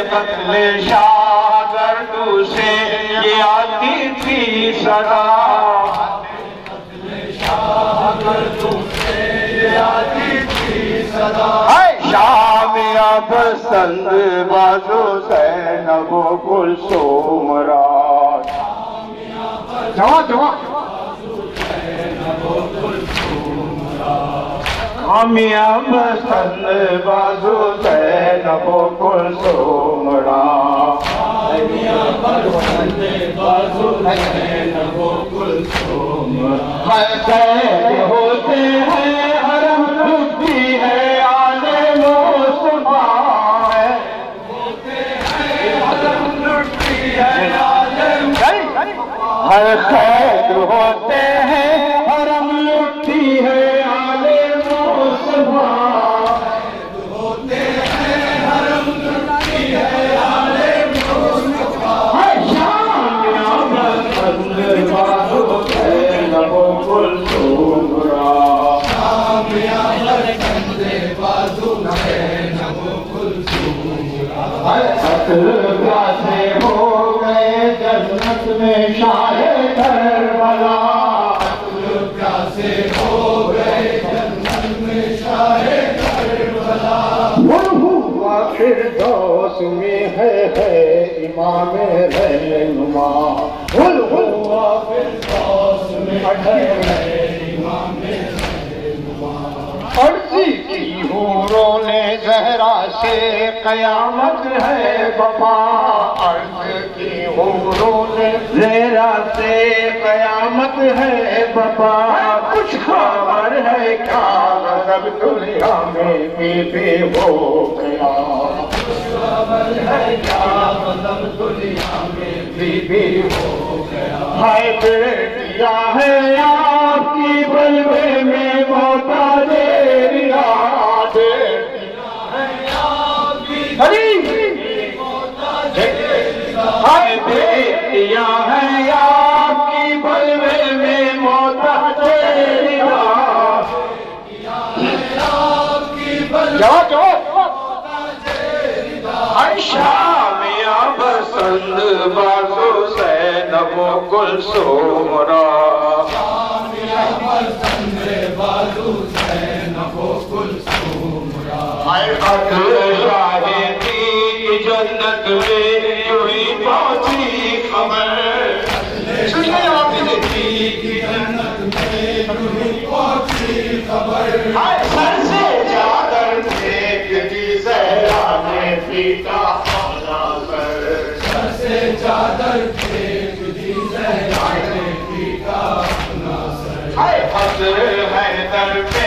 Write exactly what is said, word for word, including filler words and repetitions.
कत्ले शागिर्दों से ये आती थी सदा, शागिर्दों से ये आती थी सदा। शाम या बसंत बाजो ज़ैनबो कुलसूम रात, जवा जवा कामिया बसंत बाजो ज़ैनबो कुलसूम रात, कामिया बसंत बाजो ज़ैनबो कुलसूम रात। होते हैं हरम लुटती है आले मुस्तफा, होते हैं हरम लुटती है आले मुस्तफा। हर खैर होते हैं हरम लुटती है आले मुस्तफा, होते हैं हरम लुटती है आले मुस्तफा। शाम या बसंत बाजो ज़ैनबो कुलसूम रात, शाम या बसंत बाजो ज़ैनबो कुलसूम रात। अक्ल प्यासे हो गए जन्नत में शाहे करबला, अक्ल प्यासे हो गए जन्नत में शाहे करबला। वो हुआ फिरदौस में है है इमाम रहनुमा, वो हुआ फिरदौस में है है इमाम रहनुमा। अर्ज़ी की हूरों ने ज़हरा से क़यामत है बपा, अर्ज़ की हूरों ने ज़हरा से क़यामत है बपा। कुछ खबर है क्या गज़ब दुनिया में बीबी हो गया, कुछ खबर है क्या गज़ब दुनिया में बीबी हो गया। हाय बेटिया है आपकी बलवे में मोहताजे रियाद, बेटिया है आपकी हरी हाय बेटिया है आपकी बलवे में मोहताजे रियाद, जाओ जाओ। शाम या बसंत बाजो ज़ैनबो कुलसूम रात, शाम या बसंत बाजो ज़ैनबो कुलसूम रात। अक्ल शाहिदी की जन्नत में यूं पहुंची खबर, सुनिए आप की जन्नत में यूं पहुंची खबर। सर से चादर फेंक दी ज़हरा ने पीता अपना सर, सर से चादर फेंक दी ज़हरा ने पीता अपना सर। हज़रत हैदर